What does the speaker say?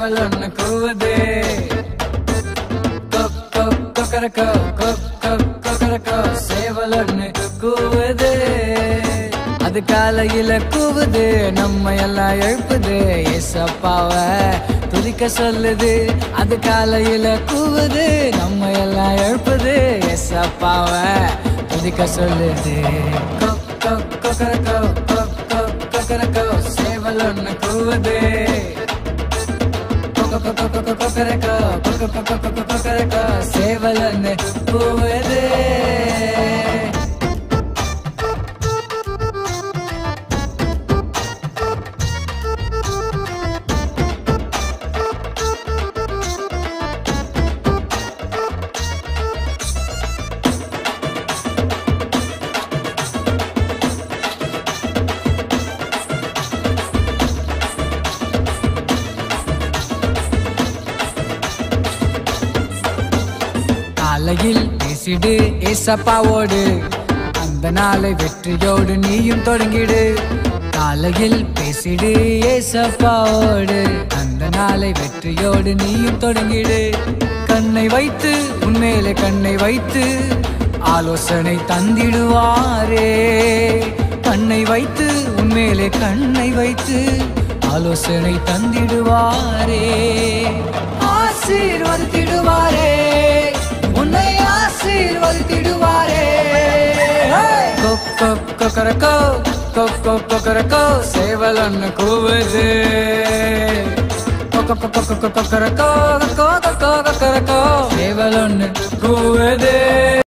சேவல் ஒண்ணு கூவுதே. கொக்கரக்கோ கொக்கரக்கோ சேவல் ஒண்ணு கூவுதே. அது காலையில கூவுது, நம்ம எல்லாம் எழுப்புது, ஏசப்பாவ துதிக்க சொல்லுது. அது காலையில கூவுது, நம்ம எல்லாம் எழுப்புது, ஏசப்பாவ துதிக்க சொல்லுது. கொக்கரக்கோ கொக்கரக்கோ சேவல் ஒண்ணு கூவுது. கொக்கரக்கோ கொக்கரக்கோ சேவல் ஒண்ணு கூவுது. காலையில் பேசிடு ஏசப்பாவோடு, அந்த நாளை வெற்றியோடு நீயும் தொடங்கிடு. காலையில் பேசிடு ஏசப்பாவோடு, அந்த நாளை வெற்றியோடு நீயும் தொடங்கிடு. கண்ணை வைத்து உன்மேலே கண்ணை வைத்து ஆலோசனை தந்திடுவாரே. கண்ணை வைத்து உன்மேலே கண்ணை வைத்து ஆலோசனை தந்திடுவாரே. ஆசீர்வதித்திடுவாரே, உன்னை ஆசீர்வதித்திடுவாரே. கொக்கரக்கோ கொக்கரக்கோ சேவல் ஒண்ணு கூவுது. கொக்கரக்கோ சேவல் ஒண்ணு கூவுது.